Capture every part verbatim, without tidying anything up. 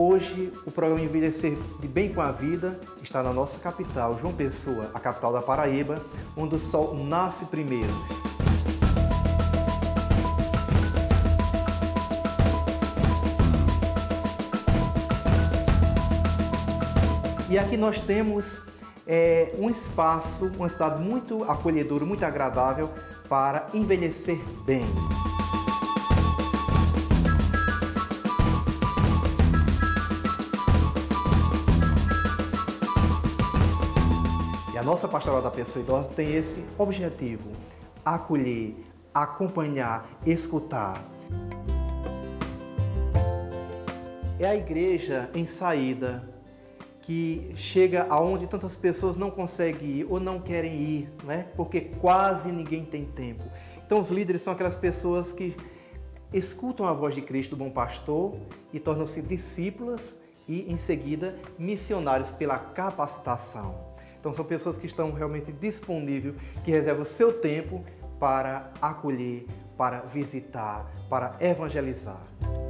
Hoje, o programa Envelhecer de Bem com a Vida está na nossa capital, João Pessoa, a capital da Paraíba, onde o sol nasce primeiro. E aqui nós temos é, um espaço, uma cidade muito acolhedora, muito agradável para envelhecer bem. E a nossa Pastoral da Pessoa Idosa tem esse objetivo: acolher, acompanhar, escutar. É a igreja em saída, que chega aonde tantas pessoas não conseguem ir ou não querem ir, né? Porque quase ninguém tem tempo. Então os líderes são aquelas pessoas que escutam a voz de Cristo, do bom pastor, e tornam-se discípulos e, em seguida, missionários pela capacitação. Então são pessoas que estão realmente disponíveis, que reservam o seu tempo para acolher, para visitar, para evangelizar.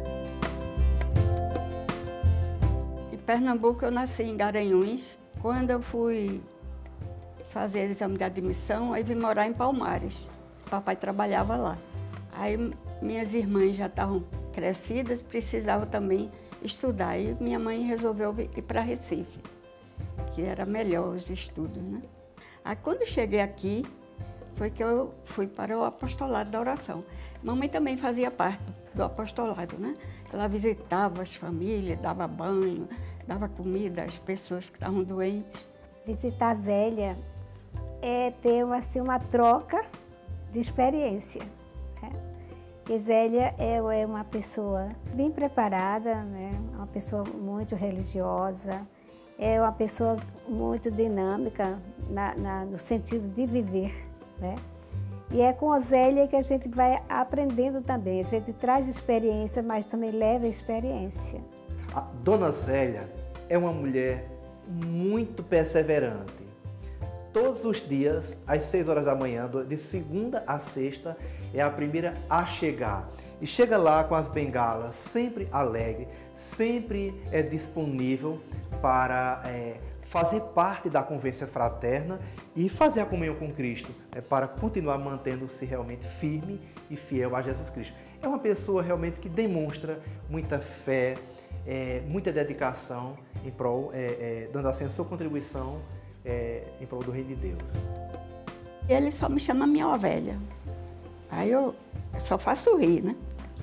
Pernambuco, eu nasci em Garanhuns. Quando eu fui fazer exame de admissão, aí vim morar em Palmares. Papai trabalhava lá. Aí minhas irmãs já estavam crescidas, precisavam também estudar. Aí minha mãe resolveu ir para Recife, que era melhor os estudos, né? Aí quando eu cheguei aqui, foi que eu fui para o apostolado da oração. Mamãe também fazia parte do apostolado, né? Ela visitava as famílias, dava banho, dava comida às pessoas que estavam doentes. Visitar Zélia é ter assim, uma troca de experiência. Né? E Zélia é uma pessoa bem preparada, né? Uma pessoa muito religiosa, é uma pessoa muito dinâmica na, na, no sentido de viver. Né? E é com a Zélia que a gente vai aprendendo também. A gente traz experiência, mas também leva experiência. A Dona Zélia é uma mulher muito perseverante. Todos os dias, às seis horas da manhã, de segunda a sexta, é a primeira a chegar. E chega lá com as bengalas, sempre alegre, sempre é disponível para é, fazer parte da convivência fraterna e fazer a comunhão com Cristo, é, para continuar mantendo-se realmente firme e fiel a Jesus Cristo. É uma pessoa realmente que demonstra muita fé, é, muita dedicação em prol, é, é, dando assim a sua contribuição é, em prol do Reino de Deus. Ele só me chama minha ovelha. Aí eu só faço rir, né?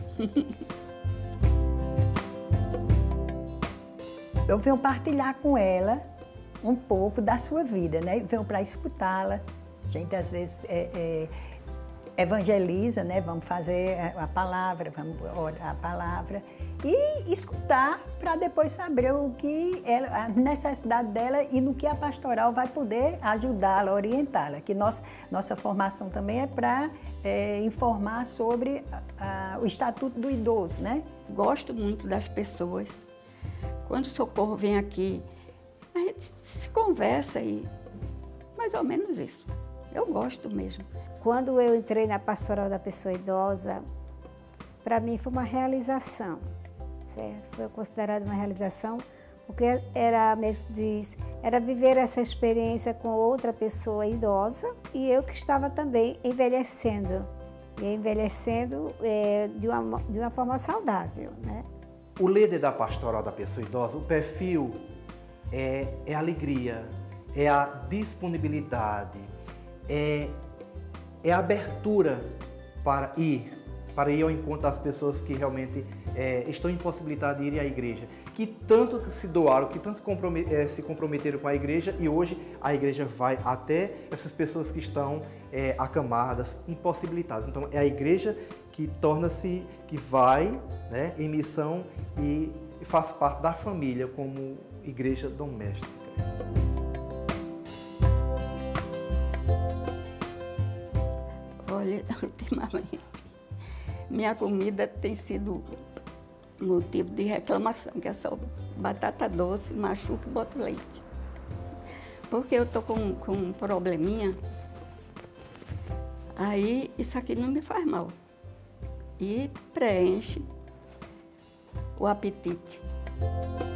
Eu venho partilhar com ela um pouco da sua vida, né? Venho para escutá-la. A gente às vezes é, é, evangeliza, né? Vamos fazer a palavra, vamos orar a palavra e escutar para depois saber o que ela, a necessidade dela e no que a pastoral vai poder ajudá-la, orientá-la. Que nós, nossa formação também é para é, informar sobre a, a, o Estatuto do Idoso, né? Gosto muito das pessoas. Quando o Socorro vem aqui, a gente se conversa e mais ou menos isso. Eu gosto mesmo. Quando eu entrei na Pastoral da Pessoa Idosa, para mim foi uma realização, certo? Foi considerada uma realização, porque era, mesmo diz, era viver essa experiência com outra pessoa idosa e eu que estava também envelhecendo. E envelhecendo é, de, uma, de uma forma saudável, né? O líder da Pastoral da Pessoa Idosa, o perfil é, é a alegria, é a disponibilidade, é, é a abertura para ir, para ir ao encontro das pessoas que realmente é, estão impossibilitadas de ir à igreja, que tanto se doaram, que tanto se, compromet, é, se comprometeram com a igreja e hoje a igreja vai até essas pessoas que estão é, acamadas, impossibilitadas. Então é a igreja que torna-se, que vai, né, em missão e, e faz parte da família como igreja doméstica. Olha, ultimamente, minha comida tem sido motivo de reclamação, que é só batata doce, machuca e boto leite. Porque eu tô com, com um probleminha, aí isso aqui não me faz mal. E preenche o apetite.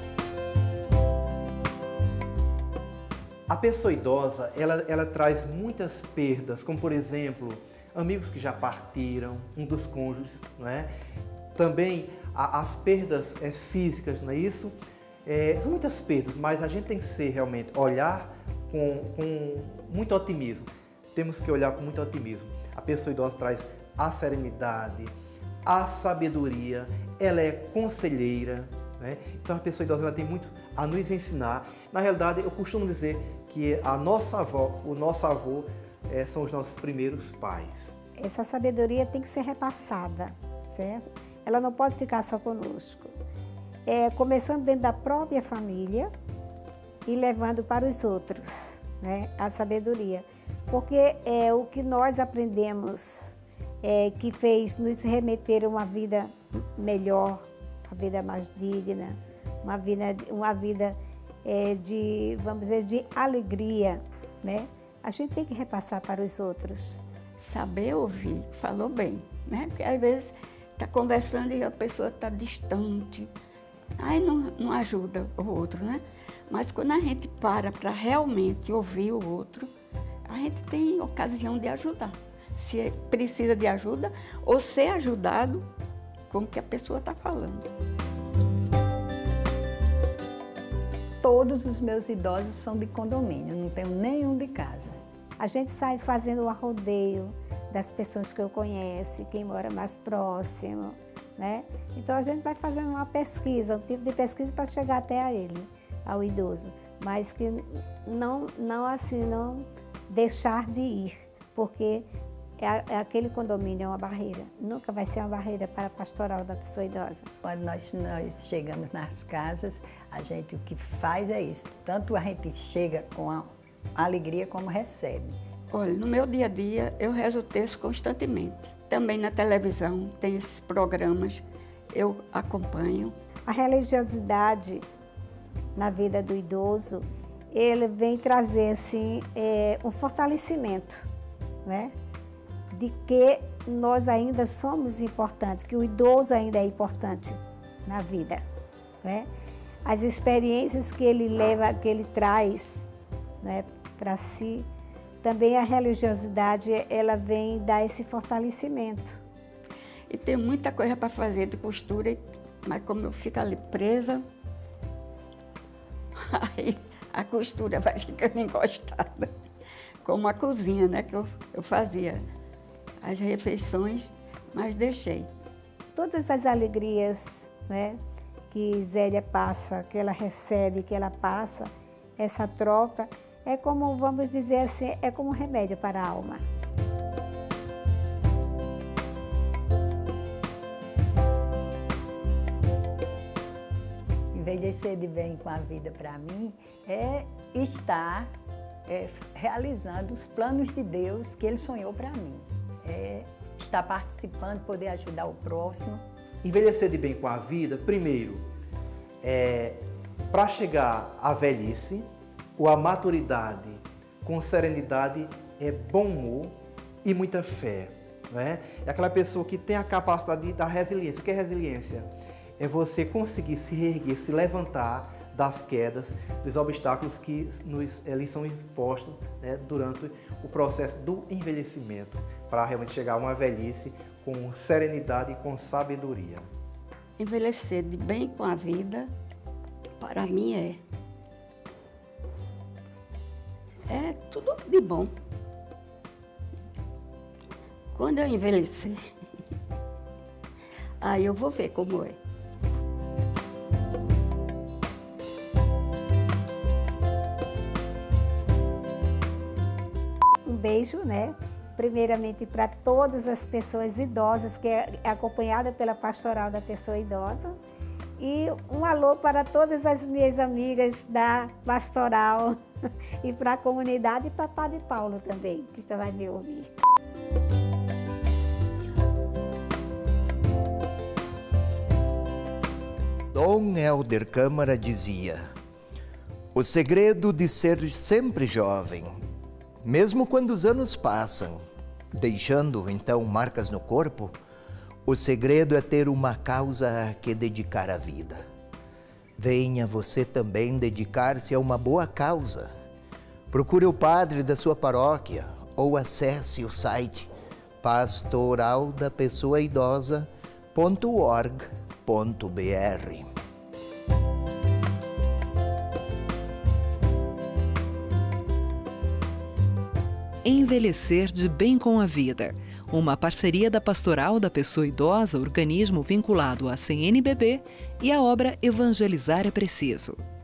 A pessoa idosa, ela, ela traz muitas perdas, como por exemplo, amigos que já partiram, um dos cônjuges, não é? Também a, as perdas é, físicas, não é isso? É, são muitas perdas, mas a gente tem que ser realmente, olhar com, com muito otimismo. Temos que olhar com muito otimismo. A pessoa idosa traz a serenidade, a sabedoria, ela é conselheira, né? Então a pessoa idosa ela tem muito a nos ensinar. Na realidade, eu costumo dizer que a nossa avó, o nosso avô, é, são os nossos primeiros pais. Essa sabedoria tem que ser repassada, certo? Ela não pode ficar só conosco. É, começando dentro da própria família e levando para os outros, né, a sabedoria. Porque é o que nós aprendemos é, que fez nos remeter a uma vida melhor, uma vida mais digna, uma vida, uma vida é, de, vamos dizer, de alegria, né? A gente tem que repassar para os outros. Saber ouvir, falou bem, né? Porque às vezes está conversando e a pessoa está distante, aí não, não ajuda o outro, né? Mas quando a gente para para realmente ouvir o outro, a gente tem ocasião de ajudar. Se precisa de ajuda ou ser ajudado com o que a pessoa está falando. Todos os meus idosos são de condomínio, não tenho nenhum de casa. A gente sai fazendo o arrodeio das pessoas que eu conheço, quem mora mais próximo, né? Então a gente vai fazendo uma pesquisa, um tipo de pesquisa para chegar até a ele, ao idoso, mas que não, não assim, não deixar de ir, porque é, é aquele condomínio é uma barreira, nunca vai ser uma barreira para a pastoral da pessoa idosa. Quando nós, nós chegamos nas casas, a gente o que faz é isso, tanto a gente chega com a alegria como recebe. Olha, no meu dia a dia eu rezo o texto constantemente. Também na televisão tem esses programas, eu acompanho. A religiosidade na vida do idoso, ele vem trazer assim, é, um fortalecimento, né? De que nós ainda somos importantes, que o idoso ainda é importante na vida, né? As experiências que ele leva, que ele traz, né, para si, também a religiosidade, ela vem dar esse fortalecimento. E tem muita coisa para fazer de costura, mas como eu fico ali presa, aí a costura vai ficando encostada. Como a cozinha, né, que eu, eu fazia as refeições, mas deixei. Todas as alegrias, né, que Zélia passa, que ela recebe, que ela passa, essa troca, é como, vamos dizer assim, é como um remédio para a alma. Envelhecer de bem com a vida para mim é estar é, realizando os planos de Deus que Ele sonhou para mim. É estar participando, poder ajudar o próximo. Envelhecer de bem com a vida, primeiro, é, para chegar à velhice, ou à maturidade, com serenidade, é bom humor e muita fé. Não é? É aquela pessoa que tem a capacidade da resiliência. O que é resiliência? É você conseguir se reerguer, se levantar das quedas, dos obstáculos que nos, eles são expostos, né, durante o processo do envelhecimento, para realmente chegar a uma velhice com serenidade e com sabedoria. Envelhecer de bem com a vida, para mim é, é tudo de bom. Quando eu envelhecer, aí eu vou ver como é. Um beijo, né? Primeiramente para todas as pessoas idosas, que é acompanhada pela Pastoral da Pessoa Idosa. E um alô para todas as minhas amigas da Pastoral e para a comunidade e para Padre Paulo também, que está vai me ouvir. Dom Helder Câmara dizia: o segredo de ser sempre jovem, mesmo quando os anos passam, deixando então marcas no corpo, o segredo é ter uma causa a que dedicar a vida. Venha você também dedicar-se a uma boa causa. Procure o padre da sua paróquia ou acesse o site pastoral da pessoa idosa ponto org ponto br. Envelhecer de bem com a vida. Uma parceria da Pastoral da Pessoa Idosa, organismo vinculado à C N B B, e a obra Evangelizar é Preciso.